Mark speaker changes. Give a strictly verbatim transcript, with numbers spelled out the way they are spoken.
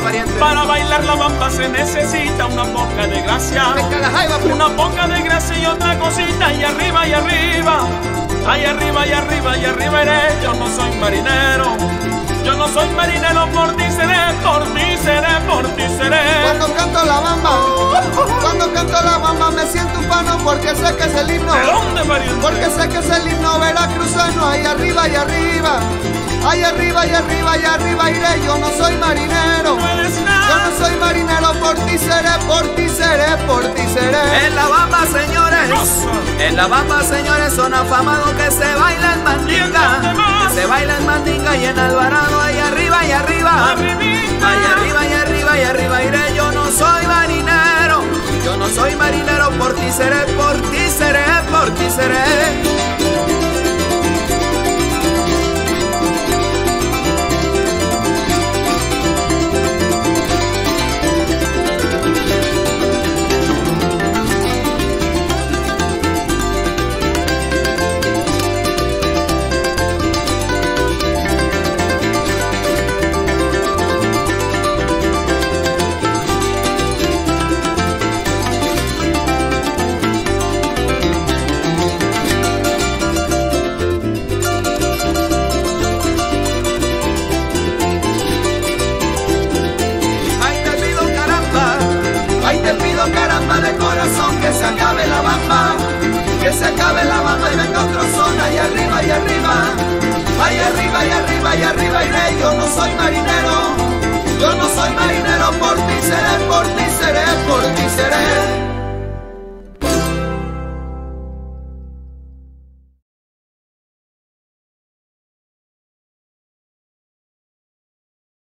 Speaker 1: pariente.
Speaker 2: Para bailar la bamba se necesita una poca de gracia, una poca de gracia y otra cosita, y arriba y arriba, ahí arriba y arriba y arriba iré. Yo no soy marinero, yo no soy marinero, por ti seré, por ti seré, por ti seré.
Speaker 1: Cuando canto la bamba, cuando canto la bamba me siento ufano, porque sé que es el himno.
Speaker 2: ¿De dónde, pariente?
Speaker 1: Porque sé que es el himno veracruzano. Ahí arriba y arriba, ahí arriba y arriba y arriba iré. Yo no soy marinero,
Speaker 2: No eres nada.
Speaker 1: yo no soy marinero, por ti seré, por ti seré, por ti seré.
Speaker 3: En la bamba, señores,
Speaker 2: Cosa.
Speaker 3: en la bamba, señores, son afamados que se baila en mandinga, que se baila en mandinga y en Alvarado, ahí arriba y arriba,
Speaker 2: Arribita.
Speaker 3: ahí arriba y arriba y arriba iré. Yo no soy marinero, yo no soy marinero, por ti seré, por ti seré, por ti seré.